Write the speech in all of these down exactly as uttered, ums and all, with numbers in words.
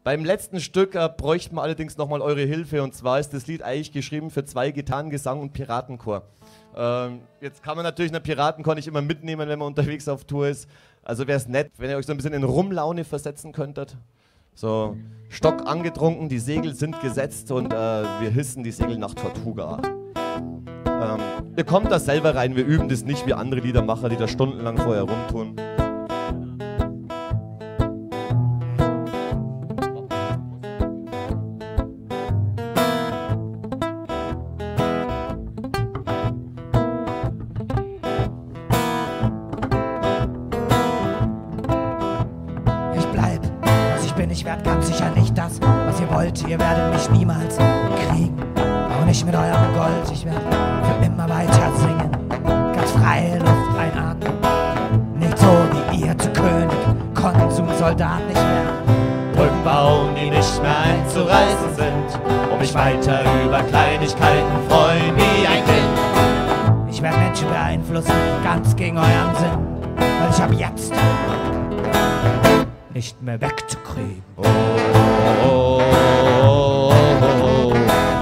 Beim letzten Stück äh, bräuchten wir allerdings nochmal eure Hilfe. Und zwar ist das Lied eigentlich geschrieben für zwei Gitarren, Gesang und Piratenchor. Ähm, jetzt kann man natürlich einen Piratenchor nicht immer mitnehmen, wenn man unterwegs auf Tour ist. Also wäre es nett, wenn ihr euch so ein bisschen in Rumlaune versetzen könntet. So, Stock angetrunken, die Segel sind gesetzt und äh, wir hissen die Segel nach Tortuga. Ähm, ihr kommt da selber rein, wir üben das nicht wie andere Liedermacher, die da stundenlang vorher rumtun. Ich werd ganz sicher nicht das, was ihr wollt. Ihr werdet mich niemals kriegen, auch nicht mit eurem Gold. Ich werd für immer weiter singen, ganz freie Luft einatmen. Nicht so wie ihr zu König, Konsum, Soldat nicht mehr. Brücken bauen, die nicht mehr einzureißen sind, und mich weiter über Kleinigkeiten freuen wie ein Kind. Ich werd Menschen beeinflussen, ganz gegen euren Sinn, weil ich ab jetzt nicht mehr wegzukriegen. Oh, oh, oh, oh, oh,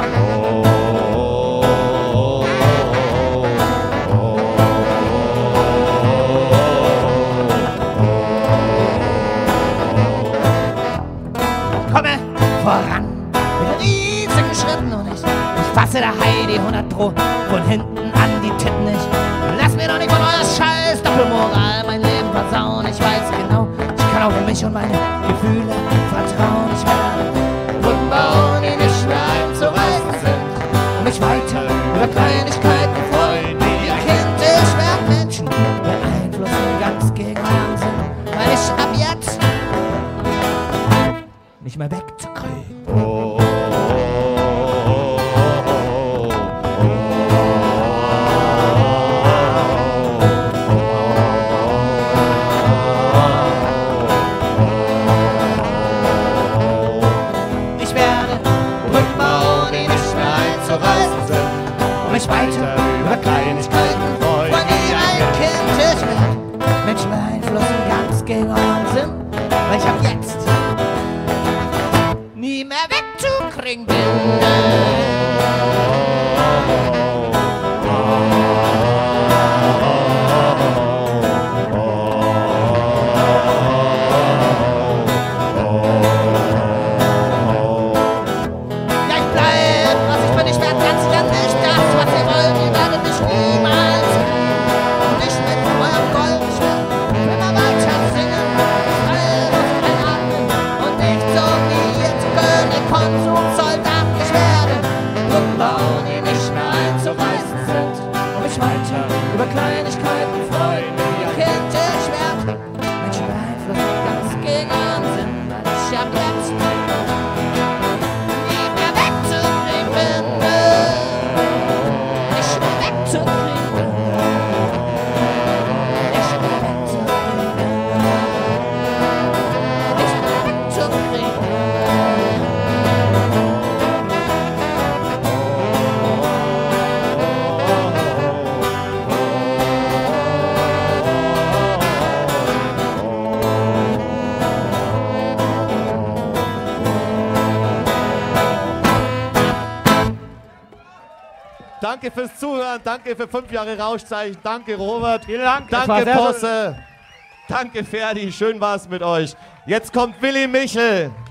Komme voran mit riesigen Schritten und ich, ich fasse der Heidi hundert Pro von hinten an die Titten. Ich lass mir doch nicht von eurer Scheiß Doppelmoral mein Leben versauen. Ich weiß genau, ich kann auf mich und meine Gefühle vertrauen. Ich werde Brücken bauen, die nicht mehr einzureißen sind, und mich weiter über Kleinigkeiten freuen wie ein Kind. Ich werde Menschen beeinflussen, ganz gegen euren Sinn, weil ich ab jetzt nicht mehr wegzukriegen. oh. Weiter über Kleinigkeiten freuen wie ein Kind. Ich werd Menschen beeinflussen, ganz gegen euren Sinn, weil ich ab jetzt nie mehr wegzukriegen bin. Über Kleinigkeiten freuen wie ein Kind. Ich werd Menschen beeinflussen, ganz gegen ihren Sinn, weil ich ab jetzt nie mehr wegzukriegen bin. Nicht mehr wegzukriegen bin. Nicht mehr wegzukriegen bin. Nicht mehr wegzukriegen bin. Danke fürs Zuhören, danke für fünf Jahre Rauschzeichen, danke Robert, vielen Dank, danke Posse, danke Ferdi, schön war's mit euch. Jetzt kommt Willi Michel.